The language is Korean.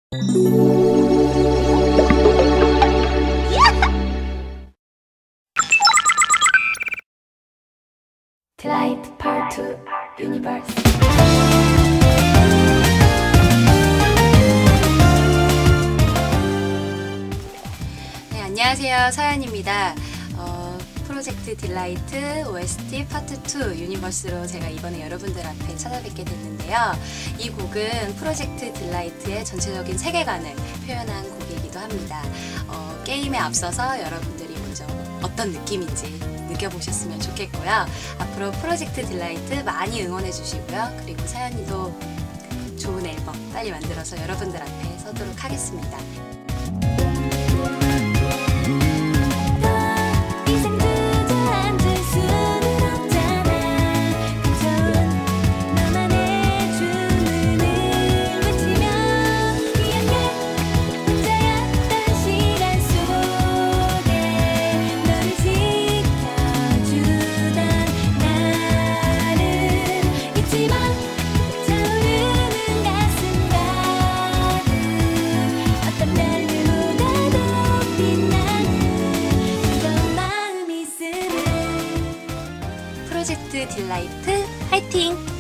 Delight Part 2 Universe. 네, 안녕하세요. 서연입니다. 프로젝트 딜라이트 OST 파트 2 유니버스로 제가 이번에 여러분들 앞에 찾아뵙게 됐는데요. 이 곡은 프로젝트 딜라이트의 전체적인 세계관을 표현한 곡이기도 합니다. 게임에 앞서서 여러분들이 먼저 어떤 느낌인지 느껴보셨으면 좋겠고요. 앞으로 프로젝트 딜라이트 많이 응원해 주시고요. 그리고 서연이도 좋은 앨범 빨리 만들어서 여러분들 앞에 서도록 하겠습니다. 프로젝트 딜라이트 화이팅!